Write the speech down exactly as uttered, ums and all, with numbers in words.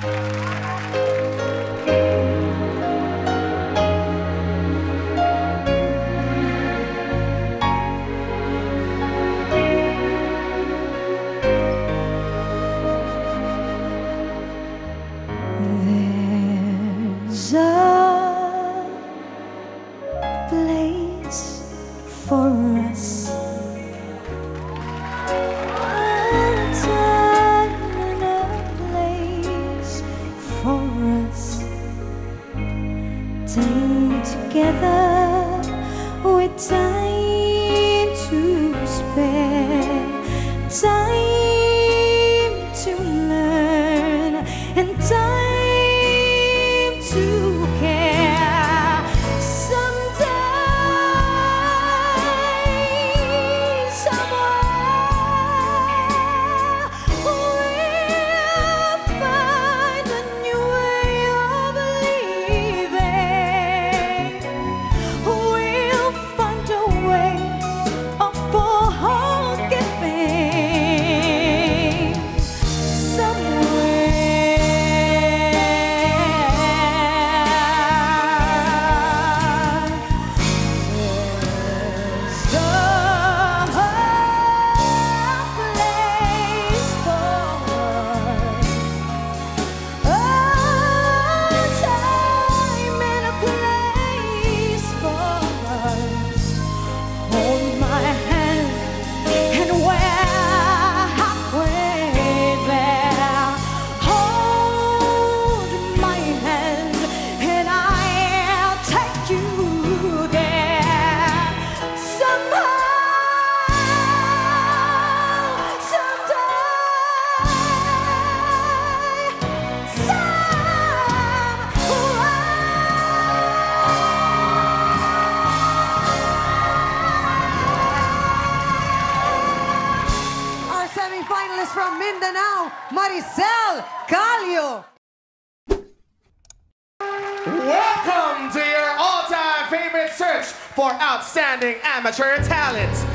There's a place for us, a time and a place for us, time together with time to spare, time to learn and time to care. Someday, somewhere, we'll find a new way of living. We'll find a way of forgiving. Somewhere. Finalist from Mindanao, Maricel Calio. Welcome to your all-time favorite search for outstanding amateur talent.